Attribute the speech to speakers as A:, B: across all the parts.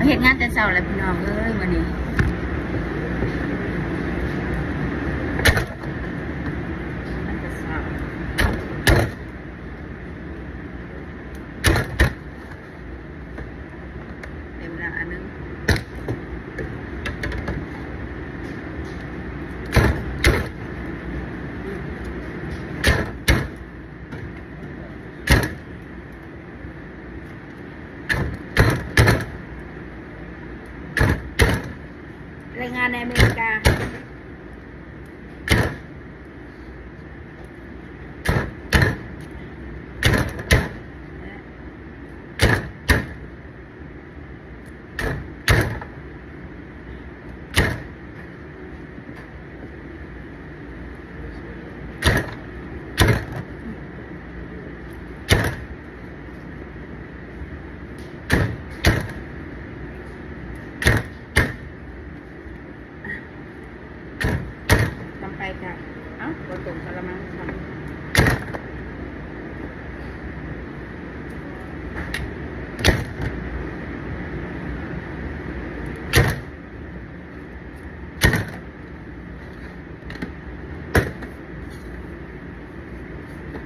A: เฮ็ดงานแต่เช้าแล้วพี่น้องเอ้ยวันนี้เต็มละอันนึงรายงานในอเมริกาไปค่ะเอ้าบนตรงกระมังทำ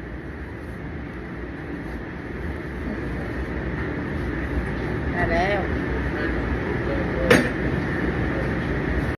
A: ได้แล้ว